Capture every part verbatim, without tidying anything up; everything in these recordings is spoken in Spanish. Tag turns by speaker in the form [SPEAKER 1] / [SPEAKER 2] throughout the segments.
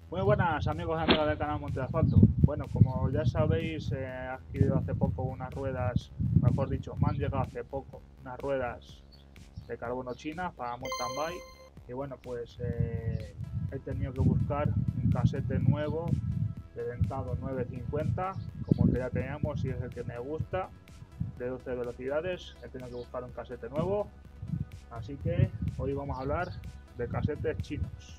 [SPEAKER 1] Muy buenas amigos y amigas del canal Monte de Asfalto. Bueno, como ya sabéis, eh, he adquirido hace poco unas ruedas, mejor dicho, me han llegado hace poco unas ruedas de carbono chinas para mountain bike. Y bueno, pues eh, he tenido que buscar un casete nuevo de dentado nueve cincuenta, como el que ya teníamos y es el que me gusta, de doce velocidades. He tenido que buscar un casete nuevo, así que hoy vamos a hablar de casetes chinos.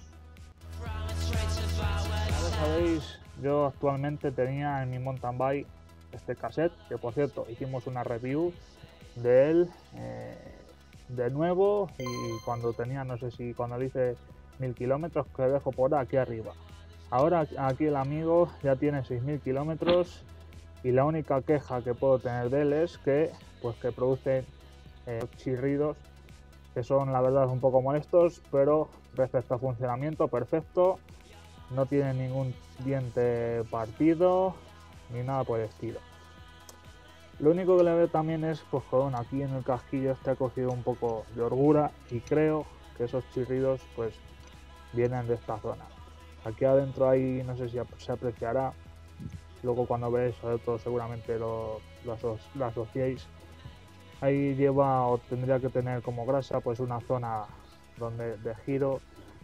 [SPEAKER 1] Como sabéis, yo actualmente tenía en mi mountain bike este cassette, que por cierto hicimos una review de él eh, de nuevo, y cuando tenía, no sé si cuando le hice mil kilómetros, que dejo por aquí arriba. Ahora aquí el amigo ya tiene seis mil kilómetros y la única queja que puedo tener de él es que, pues, que produce eh, chirridos que son, la verdad, un poco molestos, pero respecto a funcionamiento, perfecto. No tiene ningún diente partido ni nada por el estilo. Lo único que le veo también es, pues, con aquí en el casquillo este ha cogido un poco de holgura, y creo que esos chirridos pues vienen de esta zona. Aquí adentro ahí, no sé si se apreciará, luego cuando veáis esto seguramente lo, lo, aso lo asociéis. Ahí lleva, o tendría que tener como grasa, pues una zona donde de giro,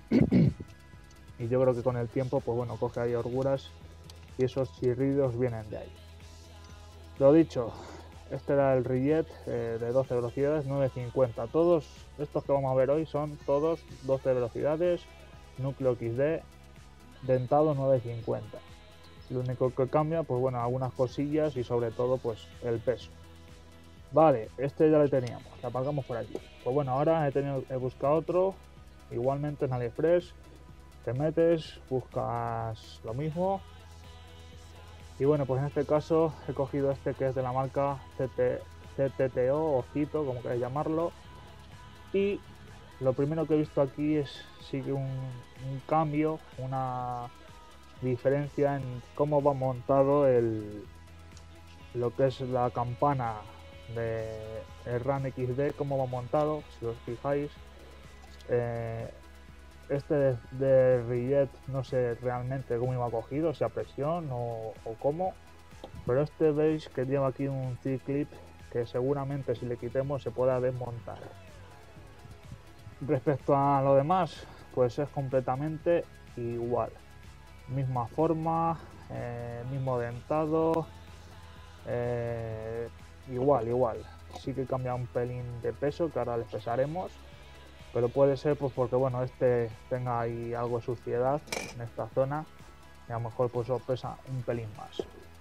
[SPEAKER 1] y yo creo que con el tiempo, pues bueno, coge ahí holguras y esos chirridos vienen de ahí. Lo dicho, este era el Rillet eh, de doce velocidades, nueve cincuenta. Todos estos que vamos a ver hoy son todos doce velocidades, núcleo X D, dentado nueve cincuenta. Lo único que cambia, pues bueno, algunas cosillas y sobre todo pues el peso. Vale, este ya lo teníamos, lo apagamos por aquí. Pues bueno, ahora he, tenido, he buscado otro, igualmente en AliExpress. Te metes, buscas lo mismo. Y bueno, pues en este caso he cogido este que es de la marca C T T O o Cito, como queráis llamarlo. Y lo primero que he visto aquí es sí que un, un cambio, una diferencia en cómo va montado el, lo que es la campana de el RAN X D, cómo va montado, si os fijáis. Eh, este de, de Rillet no sé realmente cómo iba cogido, si a presión o, o cómo, pero este veis que lleva aquí un C-clip que seguramente si le quitemos se pueda desmontar. Respecto a lo demás, pues es completamente igual, misma forma, eh, mismo dentado, eh, igual, igual. Sí que cambia un pelín de peso, que ahora les pesaremos, pero puede ser pues porque bueno, este tenga ahí algo de suciedad en esta zona y a lo mejor pues os pesa un pelín más.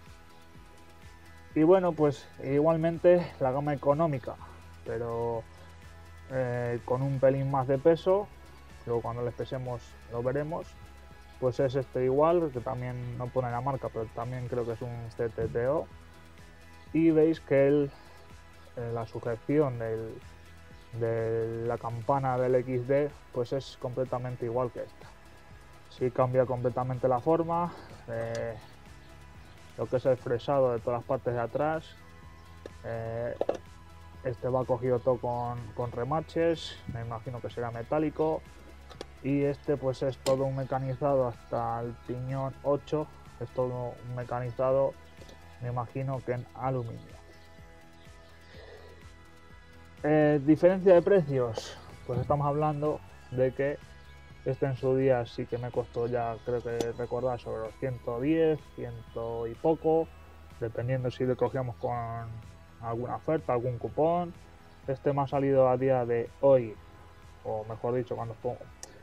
[SPEAKER 1] Y bueno, pues igualmente la gama económica, pero eh, con un pelín más de peso, luego cuando les pesemos lo veremos, pues es este igual, que también no pone la marca, pero también creo que es un C T T O. Y veis que el, eh, la sujeción del, de la campana del X D pues es completamente igual que esta. Sí cambia completamente la forma, eh, lo que es el fresado de todas las partes de atrás. Eh, este va cogido todo con, con remaches, me imagino que será metálico. Y este pues es todo un mecanizado hasta el piñón ocho, es todo un mecanizado, me imagino que en aluminio. Eh, diferencia de precios, pues estamos hablando de que este en su día sí que me costó, ya creo que recordar, sobre los ciento diez, ciento y poco, dependiendo si le cogíamos con alguna oferta, algún cupón. Este me ha salido a día de hoy, o mejor dicho, cuando pongo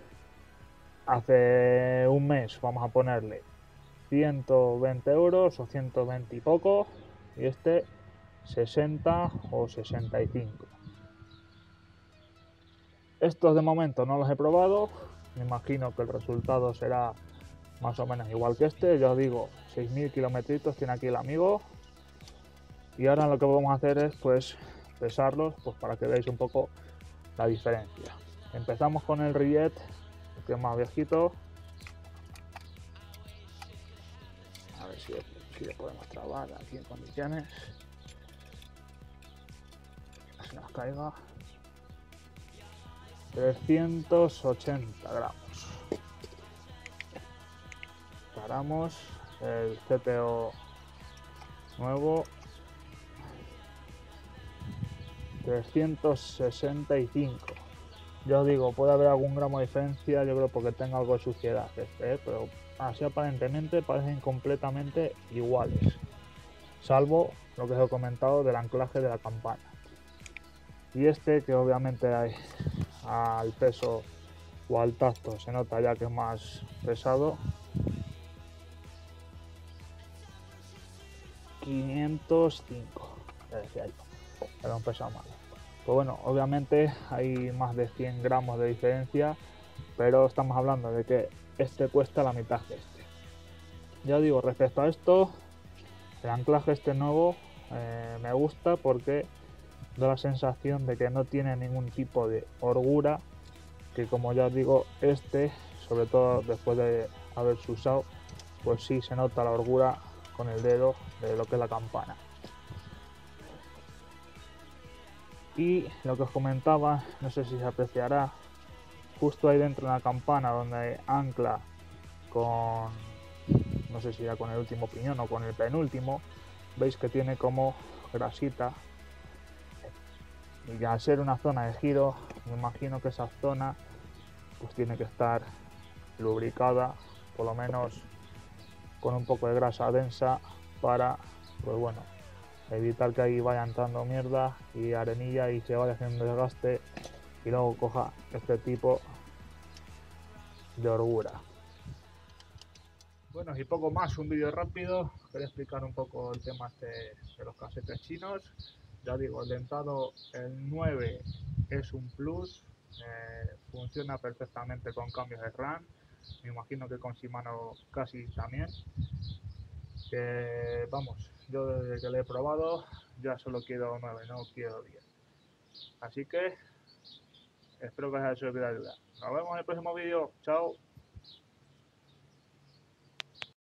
[SPEAKER 1] hace un mes, vamos a ponerle ciento veinte euros o ciento veinte y poco, y este sesenta o sesenta y cinco. Estos de momento no los he probado, me imagino que el resultado será más o menos igual que este. Ya os digo, seis mil kilometritos tiene aquí el amigo, y ahora lo que vamos a hacer es pues pesarlos, pues para que veáis un poco la diferencia. Empezamos con el Rillet, que es más viejito. A ver si, si le podemos trabar aquí en condiciones, que se nos caiga. trescientos ochenta gramos. Paramos el C P O nuevo trescientos sesenta y cinco. Ya os digo, puede haber algún gramo de diferencia, yo creo porque tenga algo de suciedad este, ¿eh? Pero así aparentemente parecen completamente iguales, salvo lo que os he comentado del anclaje de la campana. Y este, que obviamente hay al peso o al tacto se nota ya que es más pesado, quinientos cinco, ya decía yo, era un peso malo. Pues bueno, obviamente hay más de cien gramos de diferencia, pero estamos hablando de que este cuesta la mitad que este. Ya digo, respecto a esto, el anclaje este nuevo eh, me gusta porque da la sensación de que no tiene ningún tipo de holgura, que como ya os digo, este, sobre todo después de haberse usado, pues sí se nota la holgura con el dedo de lo que es la campana. Y lo que os comentaba, no sé si se apreciará, justo ahí dentro de la campana donde ancla con, no sé si ya con el último piñón o con el penúltimo, veis que tiene como grasita, y al ser una zona de giro, me imagino que esa zona pues tiene que estar lubricada, por lo menos con un poco de grasa densa, para, pues bueno, evitar que ahí vaya entrando mierda y arenilla y se vaya haciendo desgaste y luego coja este tipo de holgura. Bueno, y poco más, un vídeo rápido. Quería explicar un poco el tema este de los casetes chinos. Ya digo, el dentado, el nueve es un plus, eh, funciona perfectamente con cambios de RAM, me imagino que con Shimano casi también. Eh, vamos, yo desde que lo he probado ya solo quiero nueve, no quiero diez. Así que espero que os haya servido de ayuda. Nos vemos en el próximo vídeo. Chao.